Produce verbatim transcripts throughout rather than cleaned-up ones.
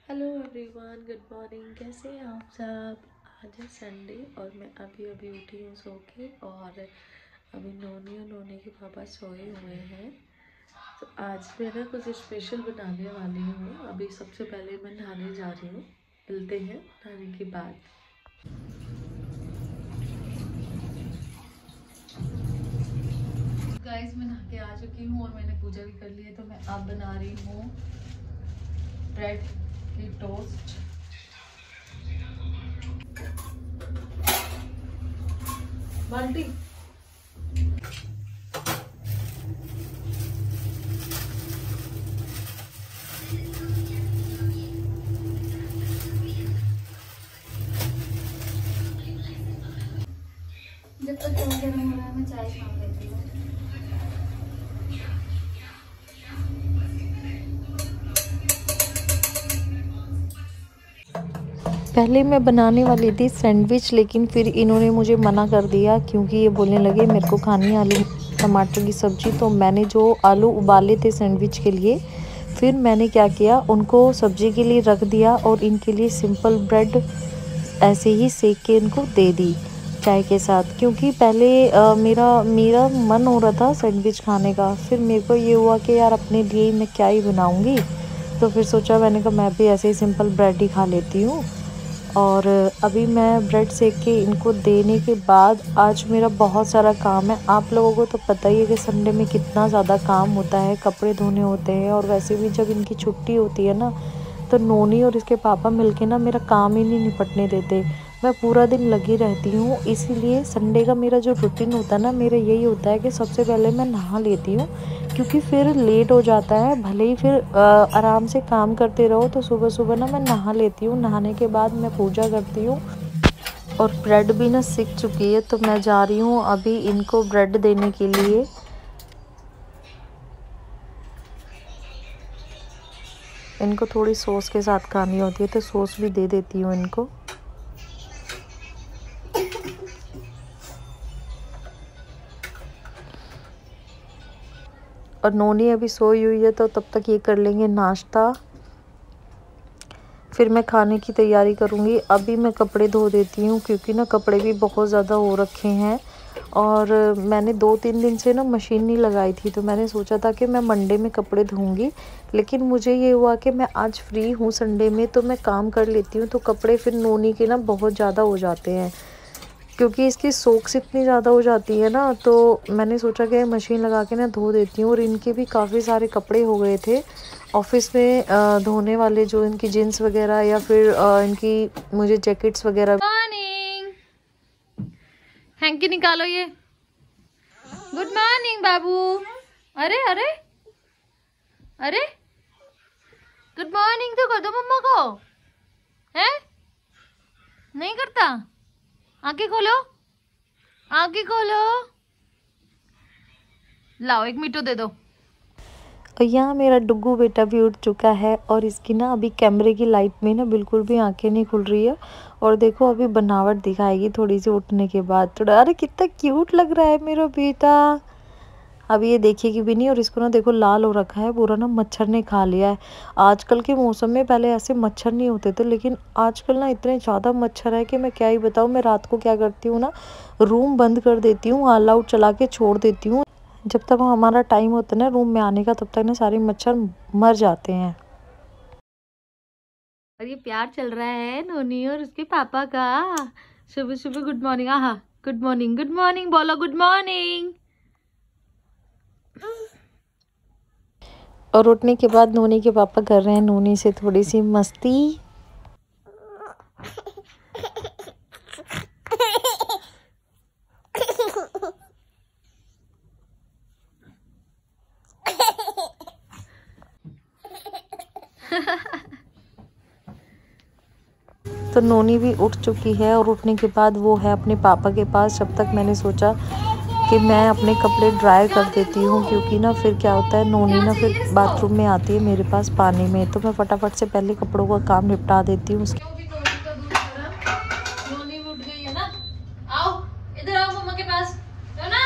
Hello everyone, good morning. कैसे हैं आप सब? आज है संडे और मैं अभी अभी उठी हूँ सो के, और अभी नोनी और नोनी के पापा सोए हुए हैं। तो आज मैं ना कुछ स्पेशल बनाने वाली हूँ। अभी सबसे पहले मैं नहाने जा रही हूँ, मिलते हैं नहाने के बाद। गाइस, मैं नहा के आ चुकी हूँ और मैंने पूजा भी कर ली है। तो मैं अब बना रही हूँ ब्रेड की टोस्ट। बाल्टी जब तक चाय गर्म हो रहा है मैं चाय छान लेती हूँ। पहले मैं बनाने वाली थी सैंडविच, लेकिन फिर इन्होंने मुझे मना कर दिया क्योंकि ये बोलने लगे मेरे को खानी आलू टमाटर की सब्ज़ी। तो मैंने जो आलू उबाले थे सैंडविच के लिए, फिर मैंने क्या किया, उनको सब्ज़ी के लिए रख दिया और इनके लिए सिंपल ब्रेड ऐसे ही सेक के इनको दे दी चाय के साथ। क्योंकि पहले आ, मेरा मेरा मन हो रहा था सैंडविच खाने का, फिर मेरे को ये हुआ कि यार अपने लिए मैं क्या ही बनाऊँगी। तो फिर सोचा, मैंने कहा मैं भी ऐसे ही सिंपल ब्रेड ही खा लेती हूँ। और अभी मैं ब्रेड सेक के इनको देने के बाद, आज मेरा बहुत सारा काम है। आप लोगों को तो पता ही है कि संडे में कितना ज़्यादा काम होता है, कपड़े धोने होते हैं। और वैसे भी जब इनकी छुट्टी होती है ना, तो नोनी और इसके पापा मिलके ना मेरा काम ही नहीं निपटने देते। मैं पूरा दिन लगी रहती हूँ। इसीलिए संडे का मेरा जो रूटीन होता है ना, मेरा यही होता है कि सबसे पहले मैं नहा लेती हूँ, क्योंकि फिर लेट हो जाता है। भले ही फिर आ, आराम से काम करते रहो, तो सुबह सुबह ना मैं नहा लेती हूँ। नहाने के बाद मैं पूजा करती हूँ। और ब्रेड भी ना सिक चुकी है, तो मैं जा रही हूँ अभी इनको ब्रेड देने के लिए। इनको थोड़ी सॉस के साथ खानी होती है, तो सॉस भी दे देती हूँ इनको। और नोनी अभी सोई हुई है, तो तब तक ये कर लेंगे नाश्ता, फिर मैं खाने की तैयारी करूँगी। अभी मैं कपड़े धो देती हूँ, क्योंकि ना कपड़े भी बहुत ज़्यादा हो रखे हैं। और मैंने दो तीन दिन से ना मशीन नहीं लगाई थी, तो मैंने सोचा था कि मैं मंडे में कपड़े धोऊंगी। लेकिन मुझे ये हुआ कि मैं आज फ्री हूँ संडे में, तो मैं काम कर लेती हूँ। तो कपड़े फिर नोनी के ना बहुत ज़्यादा हो जाते हैं, क्योंकि इसकी सोक्स इतनी ज़्यादा हो जाती है ना। तो मैंने सोचा कि मशीन लगा के ना धो देती हूँ। और इनके भी काफ़ी सारे कपड़े हो गए थे ऑफिस में धोने वाले, जो इनकी जीन्स वगैरह या फिर इनकी मुझे जैकेट्स वगैरह। मॉर्निंग, हैंकी निकालो ये। गुड मॉर्निंग बाबू। अरे अरे अरे, गुड मॉर्निंग तो कर दो मम्मा को। है नहीं करता? आंखें खोलो, आंखें खोलो। लाओ एक मिट्टू दे दो। और यहाँ मेरा डुग्गू बेटा भी उठ चुका है, और इसकी ना अभी कैमरे की लाइट में ना बिल्कुल भी आंखें नहीं खुल रही है। और देखो अभी बनावट दिखाएगी थोड़ी सी उठने के बाद। थोड़ा, अरे कितना क्यूट लग रहा है मेरा बेटा। अभी ये देखेगी भी नहीं। और इसको ना देखो लाल हो रखा है पूरा, ना मच्छर ने खा लिया है। आजकल के मौसम में पहले ऐसे मच्छर नहीं होते थे, लेकिन आजकल ना इतने ज़्यादा मच्छर है कि मैं क्या ही बताऊँ। मैं रात को क्या करती हूँ ना, रूम बंद कर देती हूँ, ऑल आउट चला के छोड़ देती हूँ। जब तक हमारा टाइम होता है ना रूम में आने का, तब तक ना सारे मच्छर मर जाते हैं। और ये प्यार चल रहा है नोनी और उसके पापा का। सुबह सुबह गुड मॉर्निंग। आहा, गुड मॉर्निंग, गुड मॉर्निंग बोलो, गुड मॉर्निंग। और उठने के बाद नोनी के पापा कर रहे हैं नोनी से थोड़ी सी मस्ती। तो नोनी भी उठ चुकी है, और उठने के बाद वो है अपने पापा के पास। जब तक मैंने सोचा कि मैं अपने कपड़े ड्राई कर देती हूँ, क्योंकि ना फिर क्या होता है, नोनी ना फिर बाथरूम में आती है मेरे पास पानी में। तो मैं फटाफट से पहले कपड़ों का काम निपटा देती हूँ। नोनी उठ गई है ना। आओ इधर आओ मम्मा के पास। ना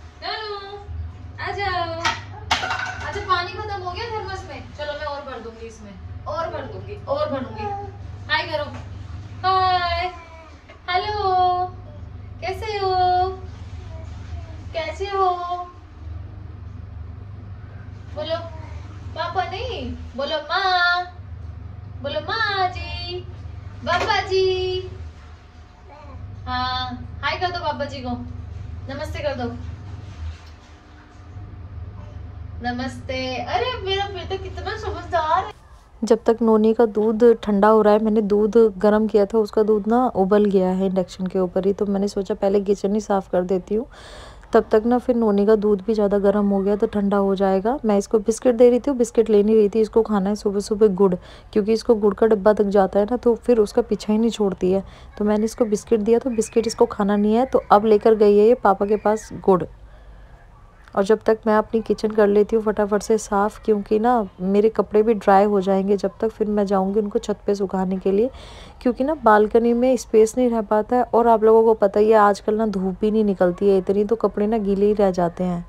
नोनू आ जाओ। अच्छा पानी खत्म हो गया थर्मस में, चलो मैं और भर दूंगी। इसमें, और भर दूंगी और भरूंगी। हाय करो, हाय, हेलो, कैसे हो, कैसे हो, बोलो पापा नहीं, बोलो माँ, बोलो माँ जी, बाबा जी। हाँ हाय कर दो बाबा जी को, नमस्ते कर दो, नमस्ते। अरे मेरा बेटा कितना समझदार है। जब तक नोनी का दूध ठंडा हो रहा है, मैंने दूध गर्म किया था, उसका दूध ना उबल गया है इंडक्शन के ऊपर ही, तो मैंने सोचा पहले किचन ही साफ़ कर देती हूँ। तब तक ना फिर नोनी का दूध भी ज़्यादा गर्म हो गया तो ठंडा हो जाएगा। मैं इसको बिस्किट दे रही थी, बिस्किट ले नहीं रही थी, इसको खाना है सुबह सुबह गुड़, क्योंकि इसको गुड़ का डब्बा तक जाता है ना, तो फिर उसका पीछा ही नहीं छोड़ती है। तो मैंने इसको बिस्किट दिया, तो बिस्किट इसको खाना नहीं है, तो अब लेकर गई है ये पापा के पास गुड़। और जब तक मैं अपनी किचन कर लेती हूँ फटाफट से साफ़, क्योंकि ना मेरे कपड़े भी ड्राई हो जाएंगे जब तक, फिर मैं जाऊँगी उनको छत पे सुखाने के लिए, क्योंकि ना बालकनी में स्पेस नहीं रह पाता है। और आप लोगों को पता ही है आजकल ना धूप भी नहीं निकलती है इतनी, तो कपड़े ना गीले ही रह जाते हैं।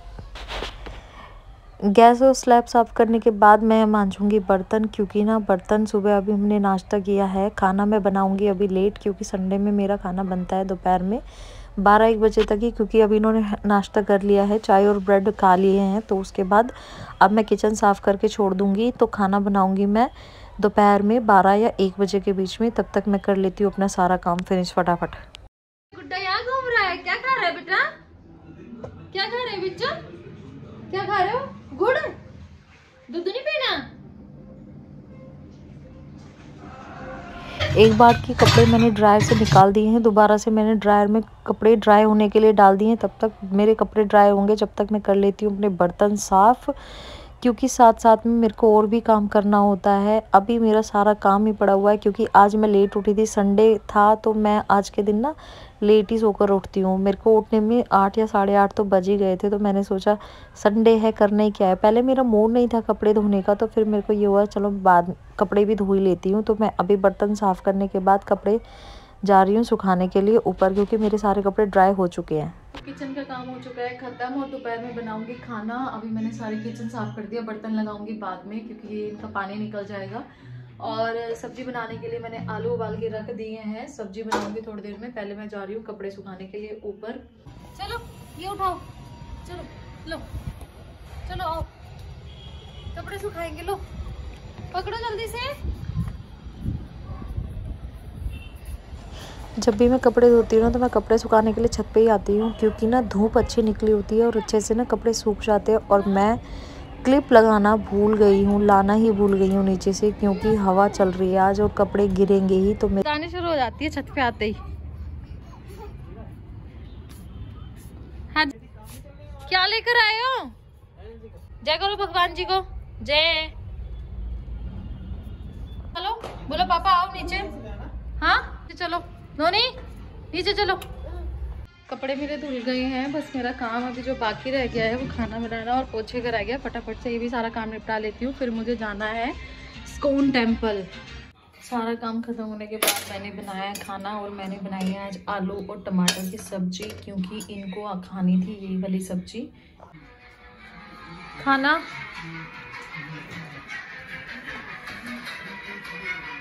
गैस और स्लैब साफ़ करने के बाद मैं मांजूंगी बर्तन, क्योंकि ना बर्तन सुबह अभी हमने नाश्ता किया है। खाना मैं बनाऊंगी अभी लेट, क्योंकि संडे में मेरा खाना बनता है दोपहर में बारह एक बजे तक ही, क्योंकि अभी इन्होंने नाश्ता कर लिया है, चाय और ब्रेड खा लिए हैं। तो उसके बाद अब मैं किचन साफ़ करके छोड़ दूँगी, तो खाना बनाऊँगी मैं दोपहर में बारह या एक बजे के बीच में। तब तक मैं कर लेती हूँ अपना सारा काम फिनिश फटाफट। गुड्डा यहाँ घूम रहा है, क्या खा रहा है बेटा, क्या खा रहे हैं बच्चा, क्या खा रहे हो, गुड़, दूध नहीं पीना। एक बार के कपड़े मैंने ड्रायर से निकाल दिए हैं, दोबारा से मैंने ड्रायर में कपड़े ड्राई होने के लिए डाल दिए हैं। तब तक मेरे कपड़े ड्राई होंगे, जब तक मैं कर लेती हूँ अपने बर्तन साफ़, क्योंकि साथ साथ में मेरे को और भी काम करना होता है। अभी मेरा सारा काम ही पड़ा हुआ है, क्योंकि आज मैं लेट उठी थी, संडे था, तो मैं आज के दिन ना लेट ही सोकर उठती हूँ। मेरे को उठने में आठ या साढ़े आठ तो बज ही गए थे, तो मैंने सोचा संडे है, करना ही क्या है। पहले मेरा मूड नहीं था कपड़े धोने का, तो फिर मेरे को ये हुआ चलो बाद कपड़े भी धो ही लेती हूँ। तो मैं अभी बर्तन साफ़ करने के बाद कपड़े जा रही हूँ सुखाने के लिए ऊपर, क्योंकि मेरे सारे कपड़े ड्राई हो चुके हैं। किचन का काम हो चुका है खत्म, और दोपहर में बनाऊंगी खाना। अभी मैंने सारी किचन साफ कर दिया, बर्तन लगाऊंगी बाद में, क्योंकि ये इनका पानी निकल जाएगा। और सब्जी बनाने के लिए मैंने आलू उबाल के रख दिए हैं, सब्जी बनाऊंगी थोड़ी देर में। पहले मैं जा रही हूँ कपड़े सुखाने के लिए ऊपर। चलो ये उठाओ, चलो लो, चलो आओ कपड़े सुखाएंगे, लो पकड़ो जल्दी से। जब भी मैं कपड़े धोती हूँ ना, तो मैं कपड़े सुखाने के लिए छत पे ही आती हूँ, क्योंकि ना धूप अच्छी निकली होती है और अच्छे से ना कपड़े सूख जाते हैं। और मैं क्लिप लगाना भूल गई हूँ, लाना ही भूल गई हूँ नीचे से, क्योंकि हवा चल रही है आज और कपड़े गिरेंगे ही, तो मैं गाने शुरू हो जाती है छत पे आते ही। हाँ क्या लेकर आए हो, जय करो भगवान जी को, जय। हेलो बोलो पापा आओ नीचे, हाँ चलो नोनी नीचे चलो। कपड़े मेरे धुल गए हैं, बस मेरा काम अभी जो बाकी रह गया है वो खाना बनाना और पोछे का रह गया। फटाफट से ये भी सारा काम निपटा लेती हूँ, फिर मुझे जाना है स्कोन टेम्पल। सारा काम खत्म होने के बाद मैंने बनाया खाना, और मैंने बनाई है आज आलू और टमाटर की सब्जी, क्योंकि इनको खानी थी यही वाली सब्जी। खाना